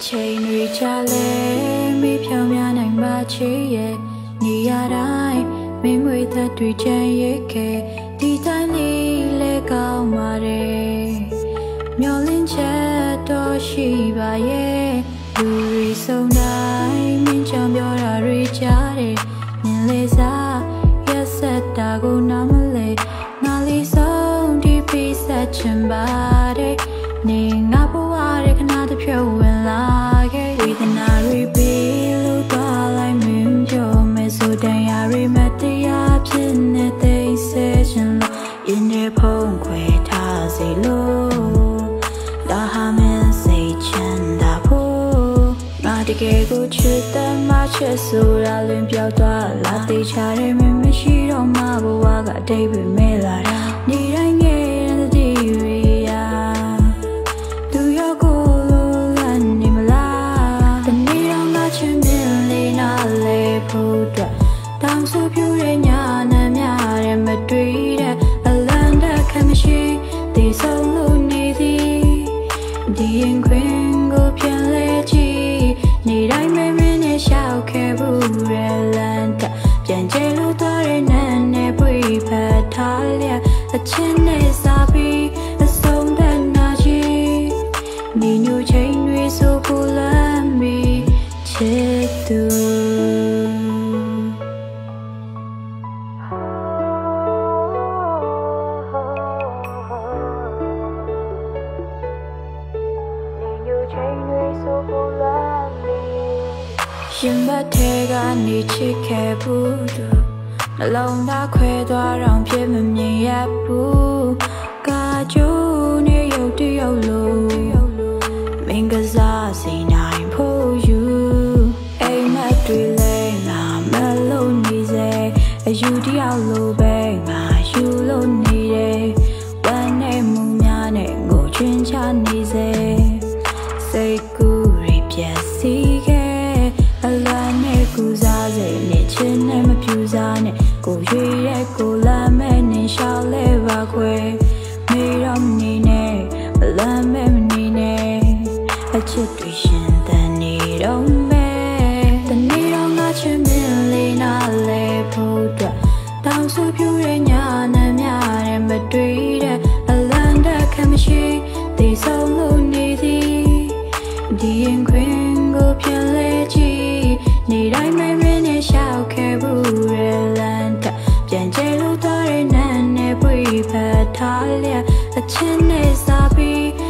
ချိန်တွေကြာလဲမေးဖြောင်းများနိုင်ပါချေရဲ့နေရတိုင်းမင်းငွေသက်တွေချမ်းရဲ့ခဲ့ဒီတိုင်းလေးလဲကောင်းပါတယ်မျောလင်းချက်တော့ရှိပါရဲ့လူတွေဆုံးတိုင်းမင်းချောင်ပြောတာတွေကြားတယ်မြင်လေစားရက်ဆက်တာကိုနားမလဲငါလေးဆုံးဒီပေးဆက်ချင်ပါတယ်နေငါဘဝရဲ့ခဏတစ်ဖြုတ်ဝင်လာခဲ့ဝေဒနာတွေပေးလို့သွားလိုက်မင်းပြောမယ်ဆိုတရားတွေမတရားဖြစ်နေသိစေချင်လို့ရင်းနေဖုံးခွေထားစေလို့ဒါဟာမင်းစိတ်ချမ်းသာဖို့ငါတကယ်ကိုချစ်တယ်မချစ်ဆိုတာလွင်ပြောက်သွားလာသိချတယ်မင်းမရှိတော့မှဘဝကအတိတ်ပဲမဲလာတာနေတိုင်းငယ်တဲ့တည်းတွေတောင်ဆူပြူရဲ့ညာနဲ့များတဲ့မတွေ့တဲ့အလန်တက်ခမရှိဒီဆုံးလို့နေသည်ဒီရင်ခွင်ကိုပြန်လဲကြည့်နေတိုင်းမင်းနဲ့ရှောက်ခဲ့ဘူးရဲ့လန်တက်ပြန်ကျဲလို့သွားတဲ့နန်းနဲ့ပွေဖတ်ထားလျက်အချင်းနဲ့စားပြီးအဆုံးသတ်နာချီနေညိုချိန်တွေဆိုပူလမ်းပြီးချစ်သူရင်ဘတ်ထဲကနေချစ်ခဲ့ဘူးသူနှလုံးသားခွဲသွားတော့ဖြစ်မမြင်ရဘူးကာကျိုးနဲ့ရုပ်တရုပ်လို့မင်းကစားစီနိုင်ဖို့ယူအိမ်မက်တွေလဲငါမလို့နေစေအယူတယောက်လိုပဲငါယူလို့နေတယ်ဝမ်းနဲ့မူများနဲ့ငိုချွင်းချနေစေစိတ်ကူးတွေပြည့်စည်ခဲ့အလွမ်းနဲ့ကူစားစိတ်နဲ့ချစ်နဲ့မပြူစားနဲ့ကိုရွေရဲ့ကိုလာမဲ့နေရှောက်လဲပါခွဲမေတော့မနေနဲ့မလမ်းမဲ့မနေနဲ့အချစ်တွေရှင်တန်နေတော့မဲ့တနေ့တော့ငါချစ်မင်းလေးနားလဲဖို့အတွက်တောင်ဆူပြူရဲ့ညာနဲ့များတဲ့မတွေ့တဲ့အလန်တက်ခမရှိဒီဆုံးလို့နေသည်ဒီရင်ခွင်ကိုပြန်လဲကြည့်နေတိုင်းမင်းနဲ့ရှောက်ခဲ့ဘူးရဲ့လန်တက်ပြန်ကျဲလို့သွားတဲ့နန်းနဲ့ပွေဖတ်ထားလျက်အချင်းနဲ့စားပြီး